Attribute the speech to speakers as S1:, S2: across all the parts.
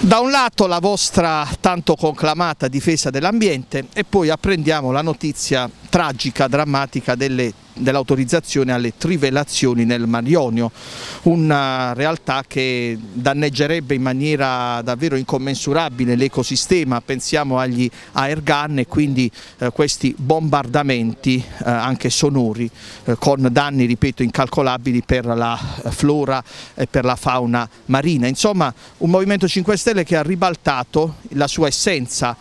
S1: Da un lato la vostra tanto conclamata difesa dell'ambiente e poi apprendiamo la notizia tragica, drammatica dell'autorizzazione alle trivellazioni nel Mar Ionio, una realtà che danneggerebbe in maniera davvero incommensurabile l'ecosistema. Pensiamo agli airgun e quindi questi bombardamenti anche sonori con danni, ripeto, incalcolabili per la flora e per la fauna marina. Insomma, un Movimento 5 Stelle che ha ribaltato la sua essenza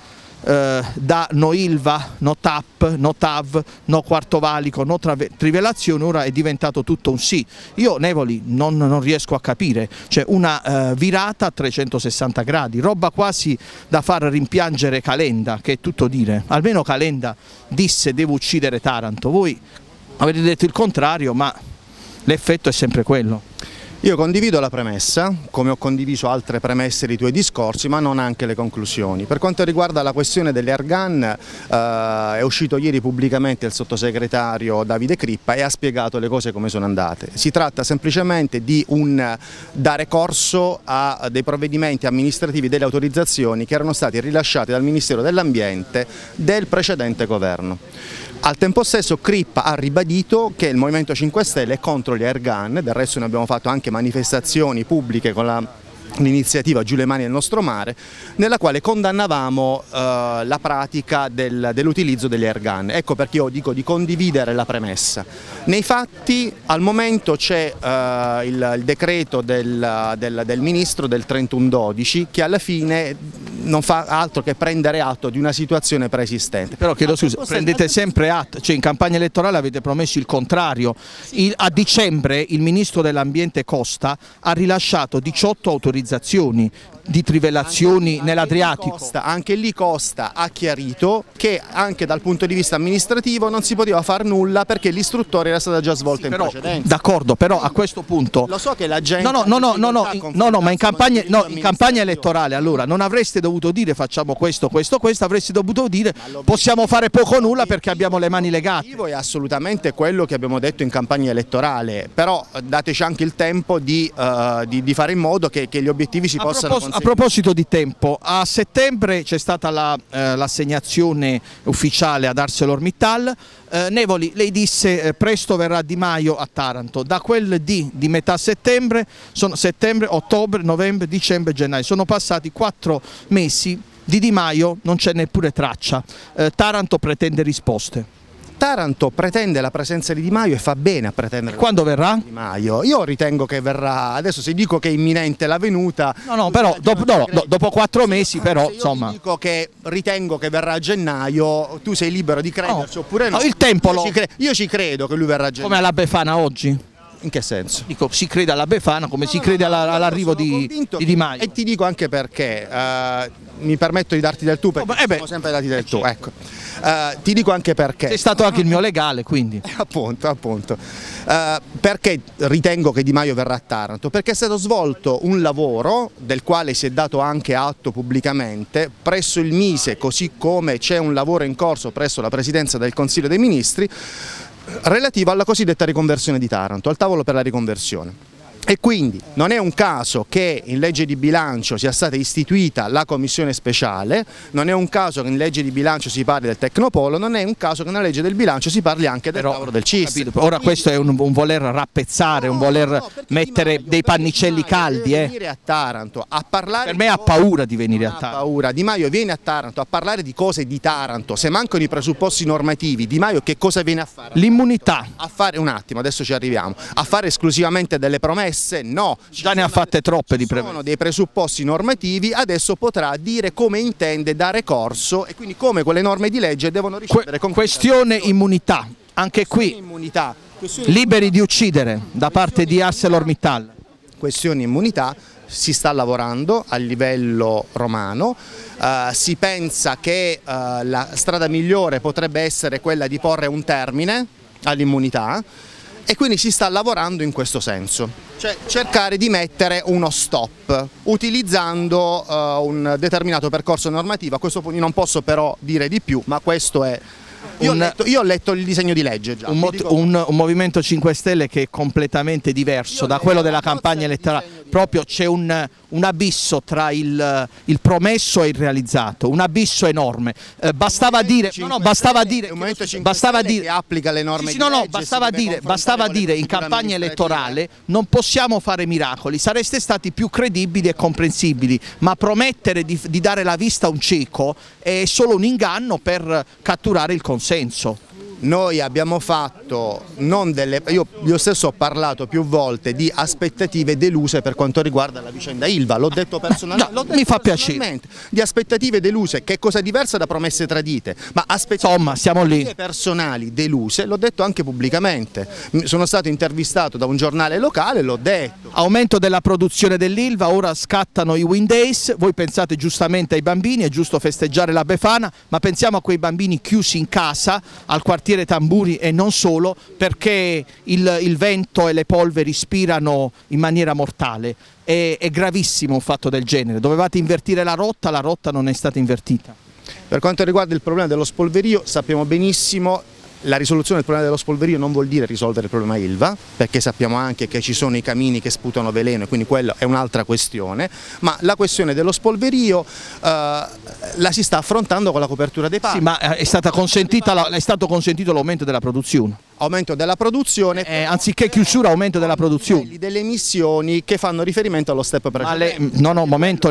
S1: da no Ilva, no TAP, no TAV, no Quarto Valico, no trivellazione, ora è diventato tutto un sì. Io Nevoli non riesco a capire, cioè una virata a 360 gradi, roba quasi da far rimpiangere Calenda, che è tutto dire. Almeno Calenda disse devo uccidere Taranto, voi avete detto il contrario, ma l'effetto è sempre quello.
S2: Io condivido la premessa, come ho condiviso altre premesse dei tuoi discorsi, ma non anche le conclusioni. Per quanto riguarda la questione delle airgun, è uscito ieri pubblicamente il sottosegretario Davide Crippa e ha spiegato le cose come sono andate. Si tratta semplicemente di dare corso a dei provvedimenti amministrativi, delle autorizzazioni che erano stati rilasciati dal Ministero dell'Ambiente del precedente governo. Al tempo stesso Crippa ha ribadito che il Movimento 5 Stelle è contro gli airgun, del resto ne abbiamo fatto anche manifestazioni pubbliche con l'iniziativa Giù le mani al nostro mare, nella quale condannavamo la pratica dell'utilizzo degli airgun. Ecco perché io dico di condividere la premessa. Nei fatti al momento c'è il decreto del Ministro del 31/12 che alla fine non fa altro che prendere atto di una situazione preesistente.
S1: Però chiedo scusa, prendete sempre atto, cioè in campagna elettorale avete promesso il contrario. A dicembre il Ministro dell'Ambiente Costa ha rilasciato 18 autorizzazioni di trivellazioni nell'Adriatico.
S2: Anche lì Costa ha chiarito che anche dal punto di vista amministrativo non si poteva fare nulla perché l'istruttoria era stata già svolta in precedenza.
S1: D'accordo, però a questo punto...
S2: Lo so che la gente...
S1: No, ma in campagna elettorale allora non avreste dovuto dire facciamo questo, avreste dovuto dire possiamo fare poco o nulla perché abbiamo le mani legate.
S2: L'obiettivo è assolutamente quello che abbiamo detto in campagna elettorale, però dateci anche il tempo di fare in modo che gli obiettivi si possano conseguire.
S1: A proposito di tempo, a settembre c'è stata l'assegnazione ufficiale ad ArcelorMittal. Nevoli, lei disse presto verrà Di Maio a Taranto. Da quel di metà settembre, settembre, ottobre, novembre, dicembre, gennaio, sono passati 4 mesi, Di Maio non c'è neppure traccia. Taranto pretende risposte.
S2: Taranto pretende la presenza di Di Maio e fa bene a pretendere.
S1: Quando verrà?
S2: Di Maio. Io ritengo che verrà, adesso se dico che è imminente la venuta...
S1: No, però dopo 4 mesi però, insomma...
S2: Io dico che ritengo che verrà a gennaio, tu sei libero di crederci oppure no.
S1: Il tempo
S2: io ci credo che lui verrà a gennaio.
S1: Come alla Befana oggi?
S2: In che senso?
S1: Dico, si crede alla Befana come si crede all'arrivo di Di Maio.
S2: E ti dico anche perché, mi permetto di darti del tu perché siamo sempre dati del tu, ecco. Ti dico anche perché.
S1: Sei stato anche il mio legale, quindi.
S2: Appunto. Perché ritengo che Di Maio verrà a Taranto? Perché è stato svolto un lavoro del quale si è dato anche atto pubblicamente presso il Mise, così come c'è un lavoro in corso presso la Presidenza del Consiglio dei Ministri relativo alla cosiddetta riconversione di Taranto, al tavolo per la riconversione. E quindi non è un caso che in legge di bilancio sia stata istituita la commissione speciale, non è un caso che in legge di bilancio si parli del Tecnopolo, non è un caso che nella legge del bilancio si parli anche del lavoro del CIS.
S1: Ora questo è un voler rappezzare, un voler mettere dei pannicelli caldi.
S2: Venire a Taranto a parlare.
S1: Per me ha paura di venire a Taranto.
S2: Ha paura. Di Maio viene a Taranto a parlare di cose di Taranto, se mancano i presupposti normativi, Di Maio che cosa viene a fare?
S1: L'immunità.
S2: A fare, un attimo, adesso ci arriviamo, a fare esclusivamente delle promesse. No,
S1: già ne ha fatte troppe di premesse.
S2: Sono dei presupposti normativi, adesso potrà dire come intende dare corso e quindi come quelle norme di legge devono ricevere
S1: questione immunità, anche qui
S2: immunità.
S1: Liberi di uccidere da parte di ArcelorMittal.
S2: Questione immunità, si sta lavorando a livello romano, si pensa che la strada migliore potrebbe essere quella di porre un termine all'immunità. E quindi si sta lavorando in questo senso, cioè cercare di mettere uno stop utilizzando un determinato percorso normativo. A questo punto non posso però dire di più, ma questo è... Io ho letto il disegno di legge già.
S1: Un Movimento 5 Stelle che è completamente diverso da quello della campagna elettorale. proprio c'è un abisso tra il promesso e il realizzato, un abisso enorme. Bastava dire che
S2: applica le norme
S1: sì,
S2: di legge,
S1: bastava dire in campagna elettorale non possiamo fare miracoli, sareste stati più credibili e comprensibili, ma promettere di dare la vista a un cieco è solo un inganno per catturare il consenso.
S2: Noi abbiamo fatto, io stesso ho parlato più volte di aspettative deluse per quanto riguarda la vicenda Ilva, l'ho detto personalmente,
S1: no, mi fa piacere.
S2: Di aspettative deluse, che è cosa diversa da promesse tradite, ma aspettative
S1: siamo lì.
S2: Personali deluse, l'ho detto anche pubblicamente, sono stato intervistato da un giornale locale, l'ho detto.
S1: Aumento della produzione dell'Ilva, ora scattano i Wind Days, voi pensate giustamente ai bambini, è giusto festeggiare la Befana, ma pensiamo a quei bambini chiusi in casa, al quartiere Tamburi e non solo, perché il vento e le polveri spirano in maniera mortale. È gravissimo un fatto del genere, dovevate invertire la rotta non è stata invertita.
S2: Per quanto riguarda il problema dello spolverio, sappiamo benissimo la risoluzione del problema dello spolverio non vuol dire risolvere il problema Ilva, perché sappiamo anche che ci sono i camini che sputano veleno e quindi quella è un'altra questione, ma la questione dello spolverio la si sta affrontando con la copertura dei parchi.
S1: Sì, ma è stato consentito l'aumento della produzione.
S2: Aumento della produzione,
S1: anziché chiusura, aumento della produzione.
S2: Delle emissioni che fanno riferimento allo step precedente.
S1: Momento,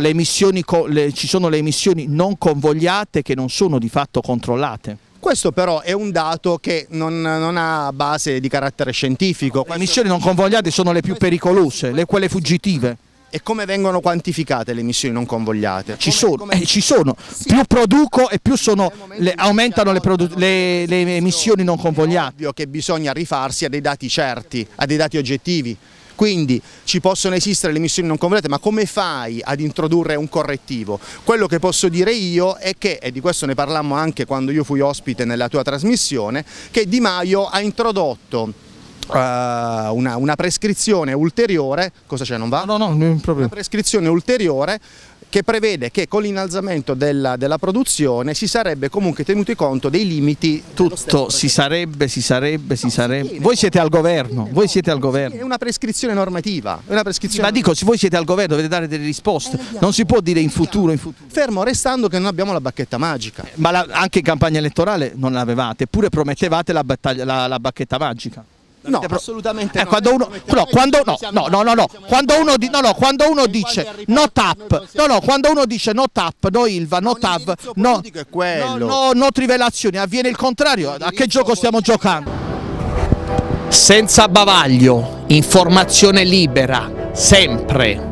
S1: ci sono le emissioni non convogliate che non sono di fatto controllate.
S2: Questo però è un dato che non ha base di carattere scientifico.
S1: Le emissioni non convogliate sono le più pericolose, quelle fuggitive.
S2: E come vengono quantificate le emissioni non convogliate?
S1: Ci sono. Sì. Più produco e più aumentano le emissioni non convogliate.
S2: È ovvio che bisogna rifarsi a dei dati certi, a dei dati oggettivi. Quindi ci possono esistere le emissioni non convogliate, ma come fai ad introdurre un correttivo? Quello che posso dire io è che, e di questo ne parlammo anche quando io fui ospite nella tua trasmissione, che Di Maio ha introdotto una prescrizione ulteriore. Cosa c'è, non va?
S1: No, non è un problema.
S2: Una prescrizione ulteriore che prevede che con l'innalzamento della produzione si sarebbe comunque tenuti conto dei limiti.
S1: Tutto si sarebbe. Voi siete al governo,
S2: È una prescrizione normativa.
S1: Ma dico, se voi siete al governo dovete dare delle risposte, non si può dire in futuro.
S2: Fermo restando che non abbiamo la bacchetta magica.
S1: Ma anche in campagna elettorale non l'avevate, eppure promettevate la bacchetta magica.
S2: No, assolutamente no.
S1: Quando uno dice no TAP, quando uno dice no TAP, no Ilva, no TAV, no trivelazioni, avviene il contrario. A che gioco stiamo giocando? Senza bavaglio, informazione libera, sempre.